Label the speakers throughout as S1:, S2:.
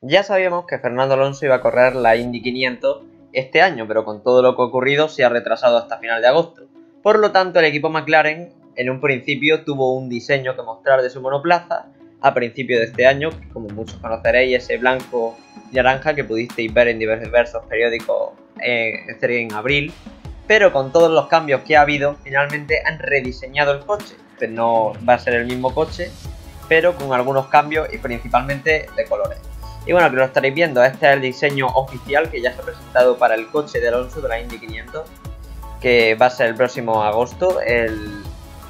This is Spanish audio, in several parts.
S1: Ya sabíamos que Fernando Alonso iba a correr la Indy 500 este año, pero con todo lo que ha ocurrido se ha retrasado hasta final de agosto. Por lo tanto, el equipo McLaren en un principio tuvo un diseño que mostrar de su monoplaza a principio de este año, que como muchos conoceréis, ese blanco y naranja que pudisteis ver en diversos periódicos en abril. Pero con todos los cambios que ha habido, finalmente han rediseñado el coche. Este no va a ser el mismo coche, pero con algunos cambios y principalmente de colores. Y bueno, que lo estaréis viendo, este es el diseño oficial que ya se ha presentado para el coche de Alonso de la Indy 500, que va a ser el próximo agosto, el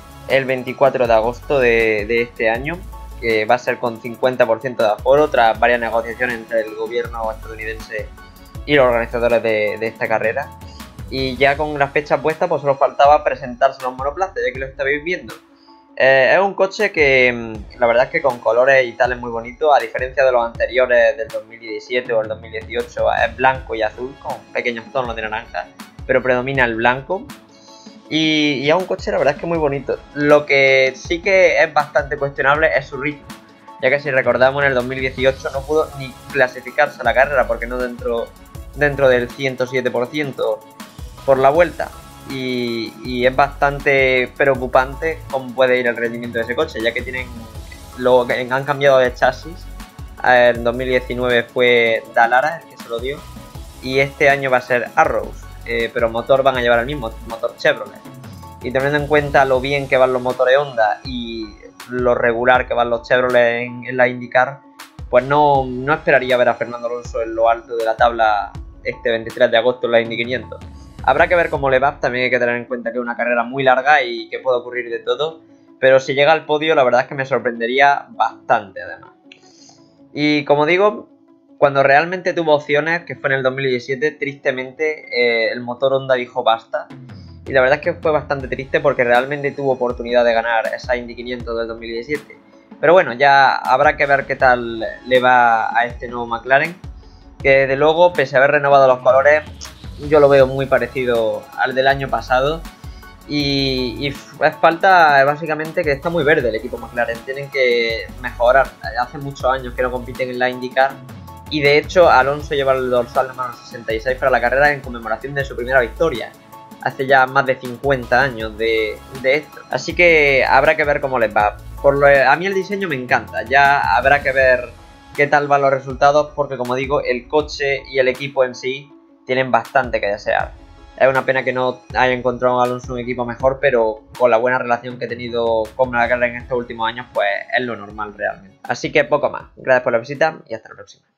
S1: 24 de agosto de este año, que va a ser con 50% de aforo tras varias negociaciones entre el gobierno estadounidense y los organizadores de esta carrera. Y ya con las fechas puestas, pues solo faltaba presentarse los monoplazas, ya que lo estáis viendo. Es un coche que la verdad es que con colores y tal es muy bonito, a diferencia de los anteriores del 2017 o el 2018, es blanco y azul con pequeños tonos de naranja, pero predomina el blanco. Y es un coche la verdad es que muy bonito. Lo que sí que es bastante cuestionable es su ritmo, ya que si recordamos en el 2018 no pudo ni clasificarse a la carrera porque no dentro del 107% por la vuelta. Y es bastante preocupante cómo puede ir el rendimiento de ese coche, ya que han cambiado de chasis. En 2019 fue Dallara el que se lo dio y este año va a ser Arrows, pero motor van a llevar el mismo, motor Chevrolet. Y teniendo en cuenta lo bien que van los motores Honda y lo regular que van los Chevrolet en la IndyCar, pues no esperaría ver a Fernando Alonso en lo alto de la tabla este 23 de agosto en la Indy 500. Habrá que ver cómo le va, también hay que tener en cuenta que es una carrera muy larga y que puede ocurrir de todo, pero si llega al podio la verdad es que me sorprendería bastante además. Y como digo, cuando realmente tuvo opciones, que fue en el 2017, tristemente el motor Honda dijo basta. Y la verdad es que fue bastante triste porque realmente tuvo oportunidad de ganar esa Indy 500 del 2017. Pero bueno, ya habrá que ver qué tal le va a este nuevo McLaren, que desde luego, pese a haber renovado los colores, yo lo veo muy parecido al del año pasado. Y falta básicamente que está muy verde el equipo McLaren. Tienen que mejorar. Hace muchos años que no compiten en la IndyCar. Y de hecho Alonso lleva el dorsal número 66 para la carrera en conmemoración de su primera victoria. Hace ya más de 50 años de esto. Así que habrá que ver cómo les va. A mí el diseño me encanta. Ya habrá que ver qué tal van los resultados. Porque como digo, el coche y el equipo en sí tienen bastante que desear. Es una pena que no haya encontrado a Alonso un equipo mejor, pero con la buena relación que he tenido con McLaren en estos últimos años, pues es lo normal realmente. Así que poco más. Gracias por la visita y hasta la próxima.